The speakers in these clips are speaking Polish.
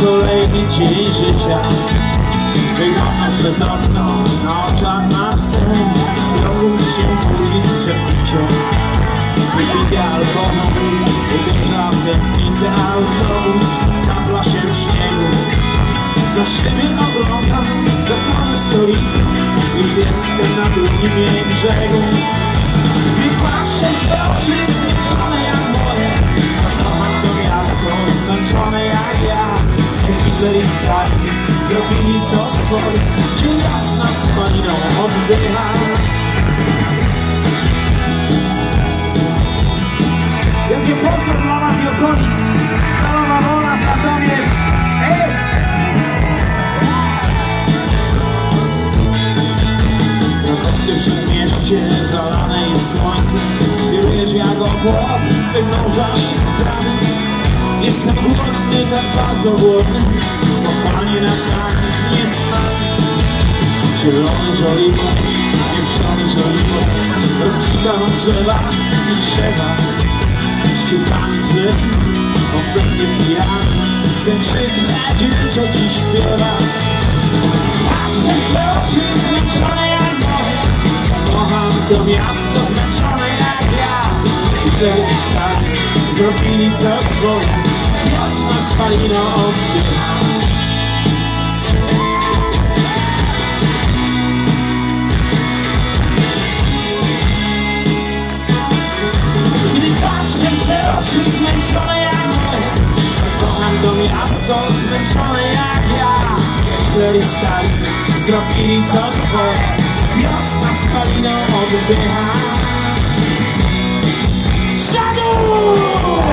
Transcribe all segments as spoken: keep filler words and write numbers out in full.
kolejny dzień życia. Wyglądam przez okno, na oczach mam sen. Rozum się budzi z przepicią. Wypija alkohol, uderza w tętnicę autobus. Kapla się w śniegu. Za siebie oglądam dokładnie stolicę. Już jestem na drugim jej brzegu. I patrzę w te oczy zmęczone jak moje. Kocham to miasto, zmęczone jak ja. Gdzie Hitler i Stalin zrobili co swoje. Gdzie jasna spaliną oddycha. Wielkie pozdrow dla was i okolic. Stalowa Wola, Sandomierz. Ej! W tym przedmieście zalane jest słońcem. Wirujesz jak obłok, wynurzasz się z bramy. Jestem głodny, tak bardzo głodny. Kochanie, nakarmisz mnie stanie. Zielony żoliborz, pieprzony żoliborz. Rozkwitano drzewa i krzewa. Ściukami zwykli, kompletnie pijany. Chcę krzyczeć, co dziś śpiewa. Patrzę w te oczy zmęczone jak moje. Kocham to miasto zmęczone jak ja. Hitler i Stalin zrobili co swoje. Jasna spalina oddycha. Kiedy patrzę w te oczy zmęczone jak moje. Kocham to miasto zmęczone jak ja. Hitler i Stalin zrobili co swoje. Wiosna spaliną oddycha. Shadow!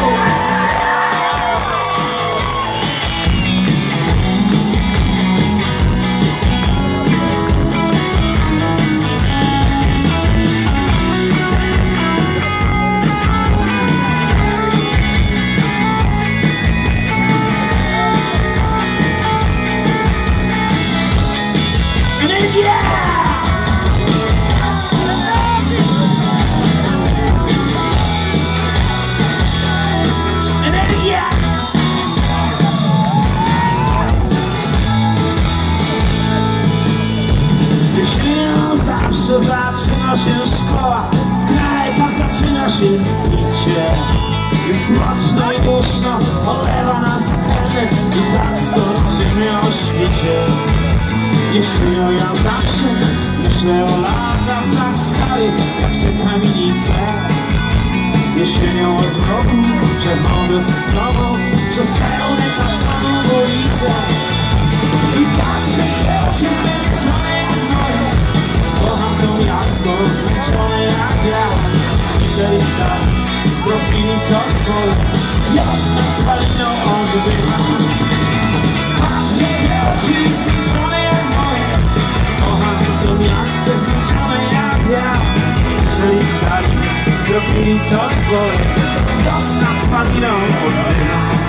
Zawsze zaczyna się szkoła, knajpa zaczyna się picie. Jest mocno i głośno, olewa na scenę i tak skończymy o świecie. Jesienią ja zawsze myślę o latach tak starych jak te kamienice. Jesienią o zmroku przechodzę z tobą przez pełne kasztaną ulicę. I patrzę w te oczy zmęczone jak moje. Kocham to miasto zmęczone jak ja. Hitler i Stalin zrobili co swoje. Jasna spaliną oddycha. Patrzę w te oczy zmęczone jak moje. Kocham to miasto zmęczone jak ja. Hitler i Stalin zrobili co swoje. Jasna spaliną oddycha.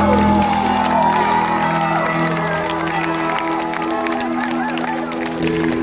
Thank you.